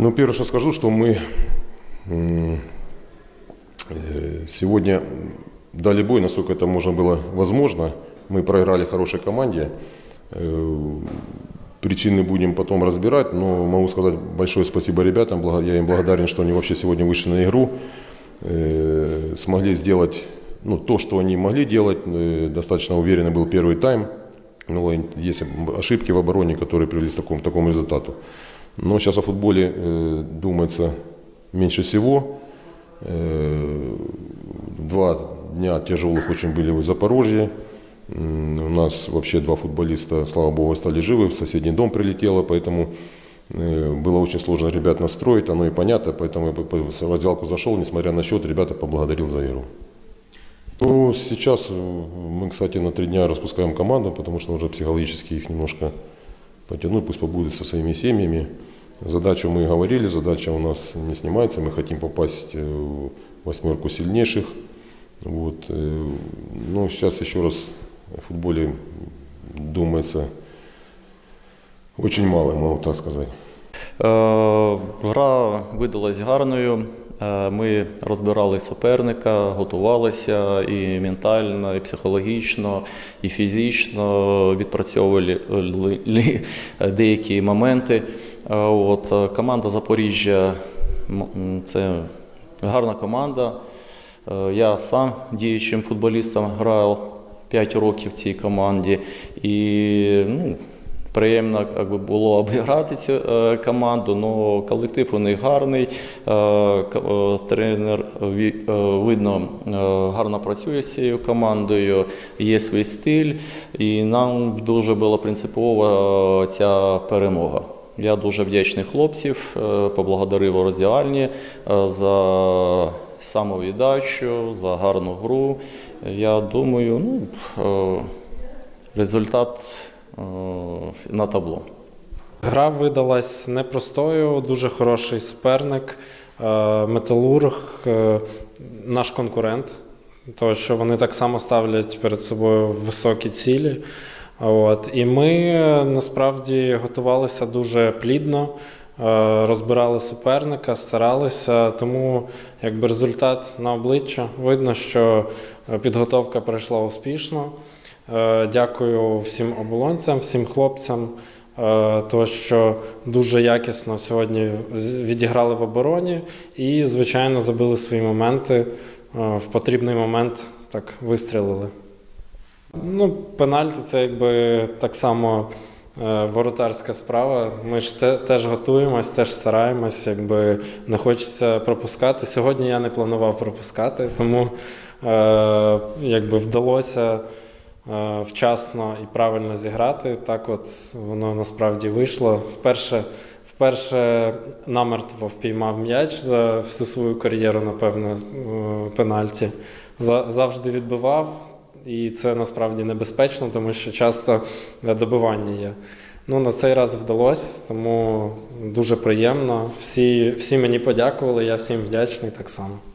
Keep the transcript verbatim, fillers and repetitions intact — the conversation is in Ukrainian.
Ну, первое, что скажу, что мы сегодня дали бой, насколько это можно было возможно. Мы проиграли хорошей команде. Причины будем потом разбирать, но могу сказать большое спасибо ребятам. Я им благодарен, что они вообще сегодня вышли на игру. Смогли сделать ну, то, что они могли делать. Достаточно уверенный был первый тайм. Но есть ошибки в обороне, которые привели к такому, такому результату. Но сейчас о футболе э, думается меньше всего. Э, два дня тяжелых очень были в Запорожье. Э, у нас вообще два футболиста, слава богу, стали живы. В соседний дом прилетело, поэтому э, было очень сложно ребят настроить. Оно и понятно, поэтому я в раздевалку зашел, несмотря на счет, ребята поблагодарил за игру. Ну, сейчас мы, кстати, на три дня распускаем команду, потому что уже психологически их немножко потянуть, пусть побудут со своими семьями. Задачу мы говорили, задача у нас не снимается, мы хотим попасть в восьмерку сильнейших. Вот. Но сейчас еще раз о футболе думается очень мало, могу так сказати. Гра видалась гарною. Ми розбирали суперника, готувалися і ментально, і психологічно, і фізично, відпрацьовували деякі моменти. От, команда Запоріжжя – це гарна команда. Я сам діючим футболістом грав п'ять років в цій команді. І, ну, приємно якби, було обіграти цю е, команду, але колектив у них гарний, е, е, тренер е, видно е, гарно працює з цією командою, є свій стиль, і нам дуже була принципова ця перемога. Я дуже вдячний хлопців, е, поблагодарив у роздягальні е, за самовіддачу, за гарну гру. Я думаю, ну, е, результат на табло. Гра видалась непростою, дуже хороший суперник, Металург, наш конкурент, тому що вони так само ставлять перед собою високі цілі. От. І ми насправді готувалися дуже плідно, розбирали суперника, старалися, тому якби результат на обличчя. Видно, що підготовка пройшла успішно. Дякую всім оболонцям, всім хлопцям, то, що дуже якісно сьогодні відіграли в обороні і, звичайно, забили свої моменти, в потрібний момент так вистрілили. Ну, пенальті – це якби так само воротарська справа. Ми ж те, теж готуємось, теж стараємось, якби не хочеться пропускати. Сьогодні я не планував пропускати, тому якби вдалося вчасно і правильно зіграти. Так от воно насправді вийшло. Вперше, вперше намертво впіймав м'яч за всю свою кар'єру, напевно, пенальті. Завжди відбивав, і це насправді небезпечно, тому що часто добивання є. Ну, на цей раз вдалося, тому дуже приємно. Всі, всі мені подякували, я всім вдячний так само.